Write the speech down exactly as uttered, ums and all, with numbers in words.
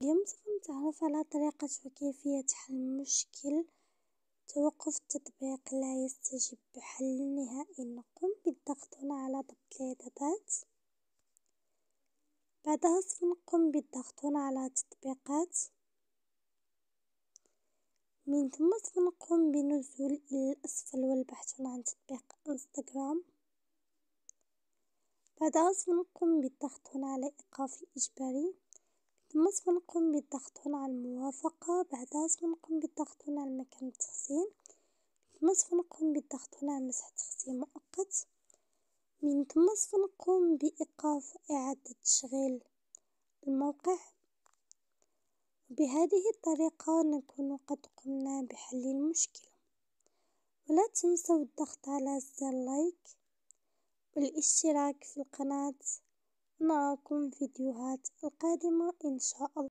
اليوم سوف نتعرف على طريقة وكيفية حل مشكل توقف التطبيق لا يستجيب. بحل نهائي نقوم بالضغط هنا على ضبط الإعدادات، بعدها سوف نقوم بالضغط هنا على تطبيقات، من ثم سوف نقوم بنزول إلى الأسفل والبحث عن تطبيق انستغرام، بعدها سوف نقوم بالضغط هنا على إيقاف الإجباري، ثم سوف نقوم بالضغط هنا على الموافقة، بعدها سوف نقوم بالضغط هنا على مكان التخزين، ثم سوف نقوم بالضغط هنا على مسح تخزين مؤقت، من ثم سوف نقوم بإيقاف إعادة تشغيل الموقع. وبهذه الطريقة نكون قد قمنا بحل المشكلة، ولا تنسوا الضغط على زر لايك والاشتراك في القناة. نراكم في فيديوهات القادمة إن شاء الله.